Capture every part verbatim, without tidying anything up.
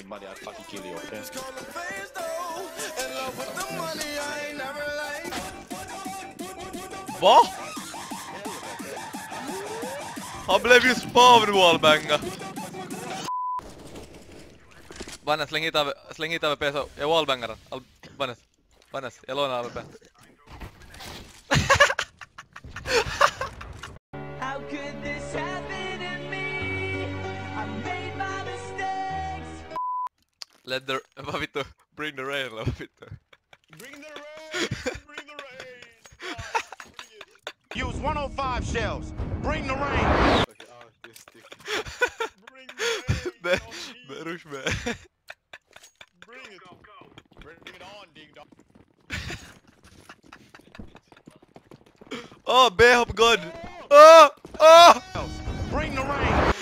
anybody, I'd fucking kill you, okay? Va? Han blev ju spawn-wallbanga. Vannes, släng hit av, släng hit A V P så jag wallbangar den. Al Vannes, Vannes, jag lånar A V P. How could this happen to me? I made my mistakes. Let the... Vad vittu? Bring the rain, eller vad vittu? Bring the rain! Bring the rain! Guys, bring it! Use one oh five shells. Bring the rain. Bring the rain! Det rush med. Bring it! Bring it on, ding dong! Åh, B-hop god! Åh! Åh! Bring the rain.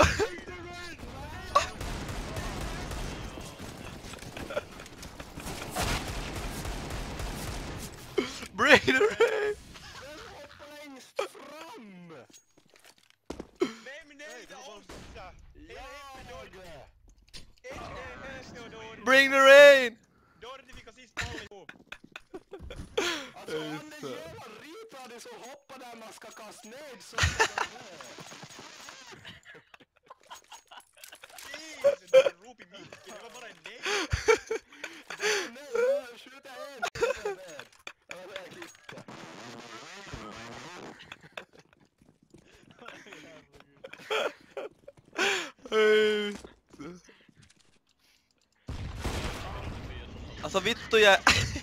Bring the rain! Bring the rain! Så hoppa där man ska kasta ned så Rop i micken, det var bara en nej. nej, skjuta en. Ja, det är klippt. Alltså vittu jag...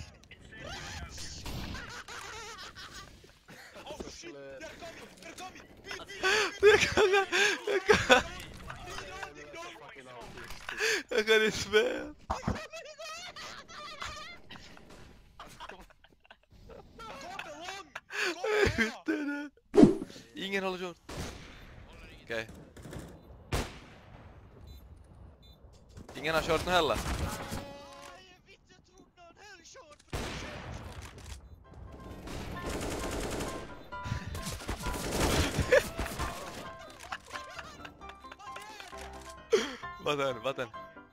Jag kan... Jag kan... Jag kan inte spela. Ingen håller short. Okej. Ingen har short nu heller. Vatten, vatten.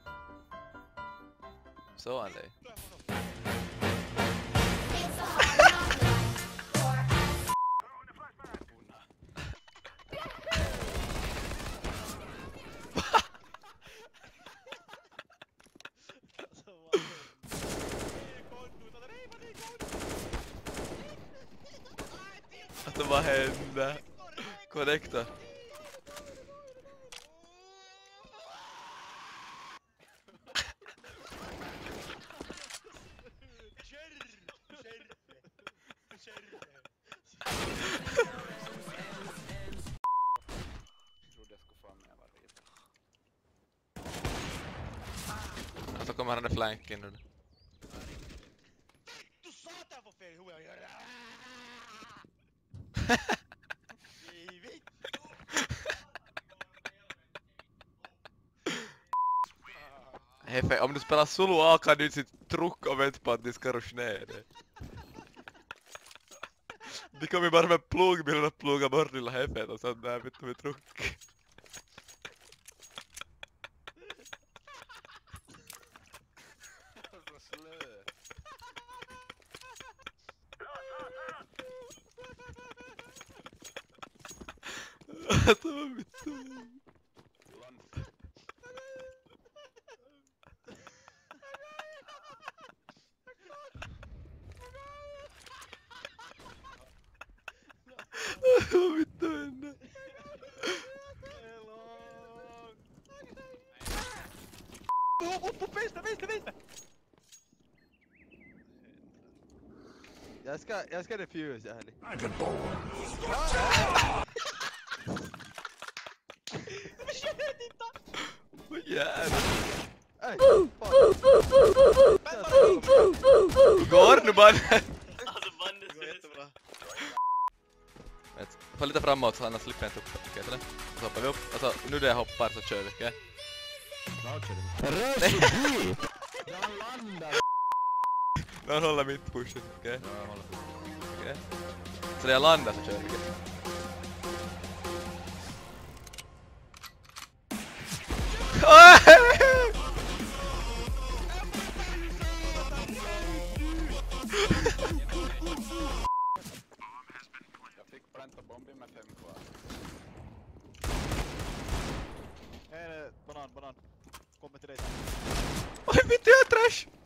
Så han dig. Alltså vad hände? Korrekta. Så kommer han i flanken nu. Du satan vad fel hur jag gör det. Hefe, om du spelar solo A kan du sitt truck och vänta på att det ska ruscha ner det. De kommer bara med plogbilen och ploga bort lilla Hefe och sånt där vet du med truck. Det var mitt son. Det var mitt son. Upp på vänster, vänster, vänster! Jag ska, jag ska refuse ärligt. Vad jävlar? Ey, Går nu bara. Alltså bandet är jättebra. Få lite framåt så annars slipper jag inte upp. Okej, eller? Så hoppar vi upp. Alltså, nu när jag hoppar så kör vi, okej? Rösby! Jag landar. Någon håller mitt pushen, okej? Okej. Så när jag landar så kör vi, okej? face. Oj vittu jag är trash!